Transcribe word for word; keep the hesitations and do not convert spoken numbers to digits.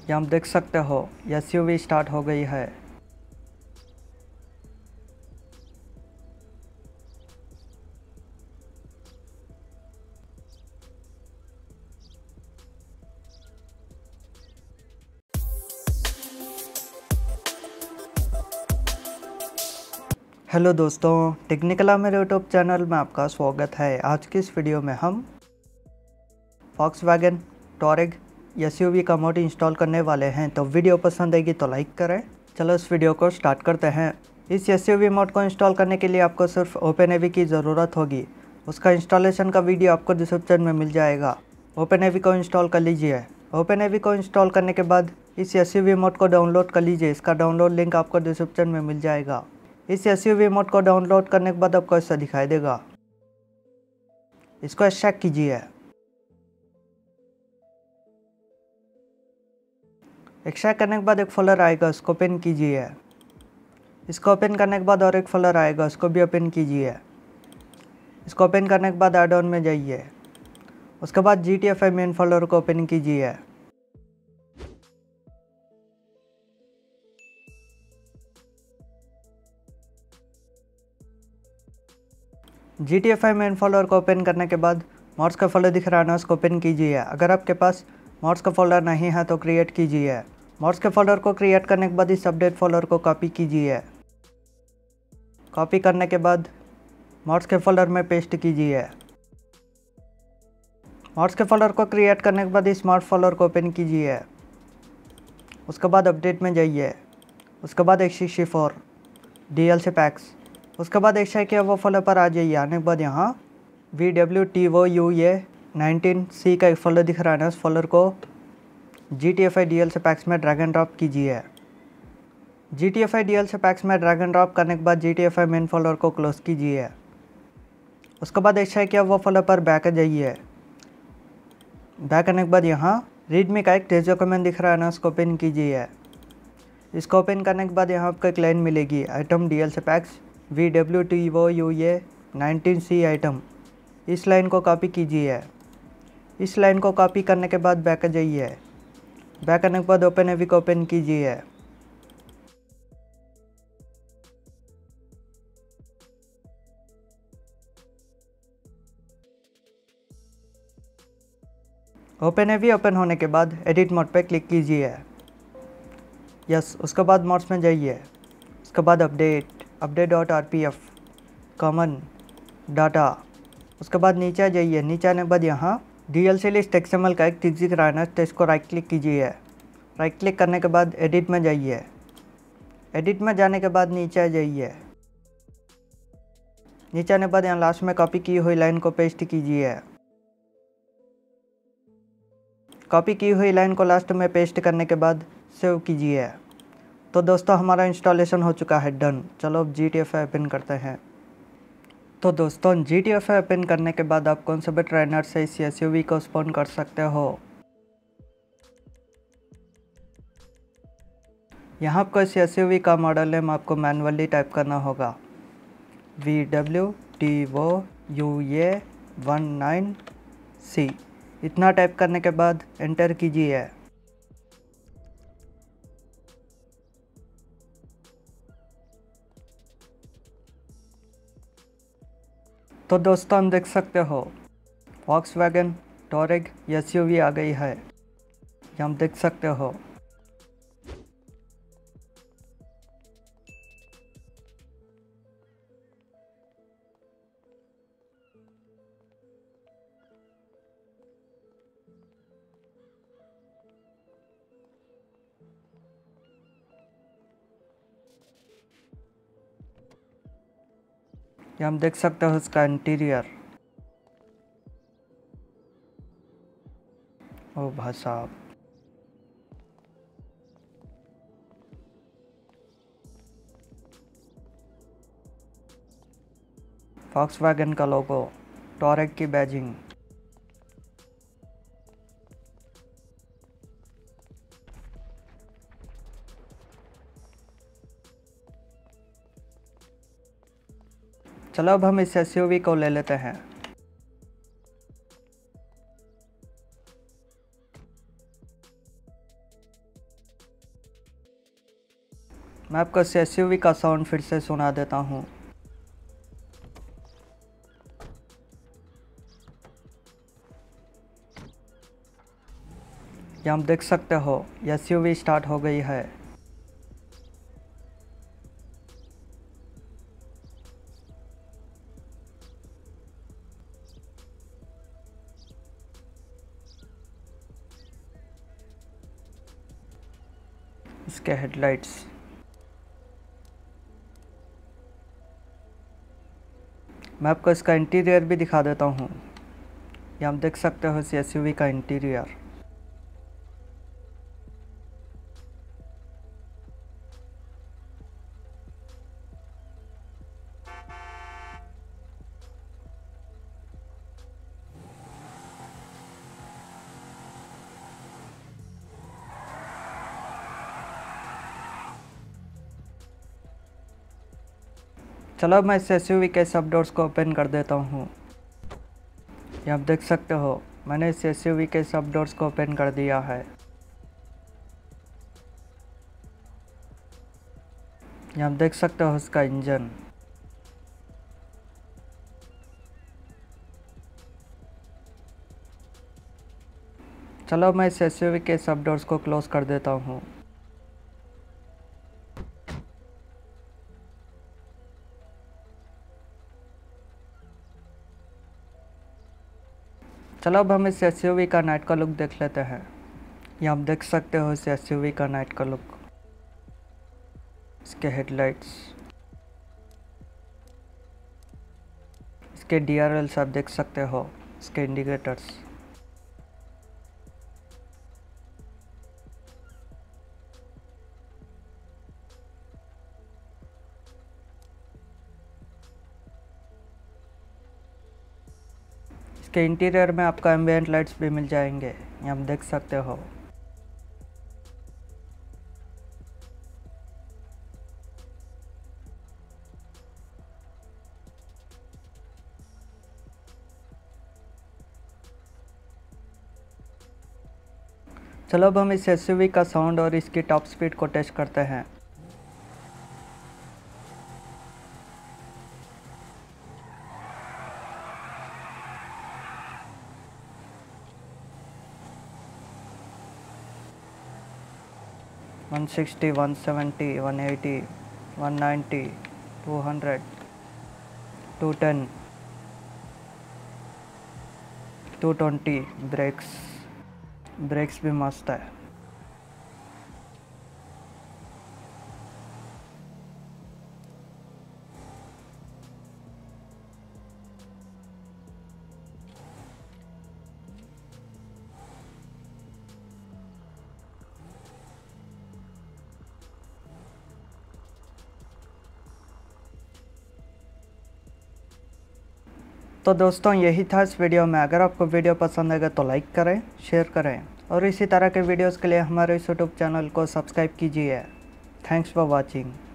यहाँ आप देख सकते हो एसयूवी स्टार्ट हो गई है। हेलो दोस्तों, टेक्निकला मेरे यूट्यूब चैनल में आपका स्वागत है। आज की इस वीडियो में हम फॉक्सवैगन टॉरेग एसयूवी का मोड इंस्टॉल करने वाले हैं। तो वीडियो पसंद आएगी तो लाइक करें। चलो इस वीडियो को स्टार्ट करते हैं। इस एसयूवी मोड को इंस्टॉल करने के लिए आपको सिर्फ ओपनएवी की ज़रूरत होगी। उसका इंस्टॉलेशन का वीडियो आपको डिस्क्रिप्शन में मिल जाएगा। ओपनएवी को इंस्टॉल कर लीजिए। ओपनएवी को इंस्टॉल करने के बाद इस एसयूवी मोड को डाउनलोड कर लीजिए। इसका डाउनलोड लिंक आपको डिस्क्रिप्शन में मिल जाएगा। इस एसयूवी मोड को डाउनलोड करने के बाद आपको ऐसा दिखाई देगा। इसको एक्सट्रैक्ट कीजिए। एक्सट्रैक्ट करने के बाद एक फोल्डर आएगा, उसको ओपन कीजिए। इसको ओपन करने के बाद और एक फोल्डर आएगा, उसको भी ओपन कीजिए। इसको ओपन करने के बाद ऐड ऑन में जाइए। उसके बाद G T F I main folder को ओपन कीजिए। G T F I main folder को ओपन करने के बाद मॉड्स का फोल्डर दिख रहा है ना, उसको ओपन कीजिए। अगर आपके पास मॉड्स का फोल्डर नहीं है तो क्रिएट कीजिए। मॉड्स के फोल्डर को क्रिएट करने के बाद इस अपडेट फोल्डर को कॉपी कीजिए। कॉपी करने के बाद मॉड्स के फोल्डर में पेस्ट कीजिए। मॉड्स के फोल्डर को क्रिएट करने के बाद इस मॉड फोल्डर को ओपन कीजिए। उसके बाद अपडेट में जाइए। उसके बाद एक sixty four D L C packs. उसके बाद एक किया वो फोल्डर पर आ जाइए। आने के बाद यहाँ V W T O U A nineteen C का एक फोल्डर दिख रहा है ना, उस फोल्डर को G T F I D L C packs में ड्रैग एंड ड्रॉप कीजिए। G T F I D L C packs में ड्रैग एंड ड्रॉप करने के बाद G T F I main folder को क्लोज कीजिए। उसके बाद एक किया वो फोल्डर पर बैक आ जाइए। बैक करने के बाद यहाँ रीडमी का एक टेक्स्ट डॉक्यूमेंट दिख रहा है ना, उसको ओपन कीजिए। इसको ओपन करने के बाद यहाँ आपको एक लाइन मिलेगी, item D L C packs V W T O U A nineteen C item. इस लाइन को कॉपी कीजिए। इस लाइन को कॉपी करने के बाद बैक आ जाइए। बैक करने के बाद ओपनएवी को ओपन कीजिए। ओपनएवी ओपन होने के बाद एडिट मोड पे क्लिक कीजिए। यस, उसके बाद मोड्स में जाइए। उसके बाद update update dot R P F common data. उसके बाद नीचे आ जाइए। नीचे आने के बाद यहाँ D L C list X M L का एक टिक दिख रहा है ना, टेक्स्ट को राइट क्लिक कीजिए। राइट क्लिक करने के बाद एडिट में जाइए। एडिट में जाने के बाद नीचे आ जाइए। नीचे आने के बाद यहाँ लास्ट में कॉपी की हुई लाइन को पेस्ट कीजिए। कॉपी की हुई लाइन को लास्ट में पेस्ट करने के बाद सेव कीजिए। तो दोस्तों हमारा इंस्टॉलेशन हो चुका है डन। चलो अब G T F I open करते हैं। तो दोस्तों G T F I open करने के बाद आप कौन से भी ट्रेनर से इस एसयूवी को स्पॉन कर सकते हो। यहाँ आपको इस एसयूवी का मॉडल नेम आपको मैनुअली टाइप करना होगा, V W T O U A one nine C. इतना टाइप करने के बाद एंटर कीजिए। तो दोस्तों हम देख सकते हो फॉक्सवैगन टॉरेग एसयूवी आ गई है। ये हम देख सकते हो। ये हम देख सकते हो इसका इंटीरियर। ओ भाई साहब, फॉक्सवैगन का लोगो, टॉरेग की बैजिंग। चलो अब हम इस एसयूवी को ले लेते हैं। मैं आपको इस एसयूवी का साउंड फिर से सुना देता हूँ। यहाँ आप देख सकते हो एसयूवी स्टार्ट हो गई है। इसके हेडलाइट्स, मैं आपको इसका इंटीरियर भी दिखा देता हूँ। यहाँ आप देख सकते हो इस एसयूवी का इंटीरियर। चलो मैं इस एसयूवी के सब डोर्स को ओपन कर देता हूँ। ये आप देख सकते हो मैंने इस एसयूवी के सब डोर्स को ओपन कर दिया है। ये आप देख सकते हो इसका इंजन। चलो मैं इस एसयूवी के सब डोर्स को क्लोज कर देता हूँ। चलो अब हम इस एसयूवी का नाइट का लुक देख लेते हैं। ये आप देख सकते हो इस एसयूवी का नाइट का लुक। इसके हेडलाइट्स, इसके डीआरएल्स आप देख सकते हो, इसके इंडिकेटर्स। इसके इंटीरियर में आपको एम्बिएंट लाइट्स भी मिल जाएंगे, ये आप देख सकते हो। चलो अब हम इस एसयूवी का साउंड और इसकी टॉप स्पीड को टेस्ट करते हैं। One sixty, one seventy, one eighty, one ninety, two hundred, two ten, two twenty. Brakes brakes भी मस्त है। तो दोस्तों यही था इस वीडियो में। अगर आपको वीडियो पसंद आएगा तो लाइक करें, शेयर करें और इसी तरह के वीडियोस के लिए हमारे इस यूट्यूब चैनल को सब्सक्राइब कीजिए। Thanks for watching.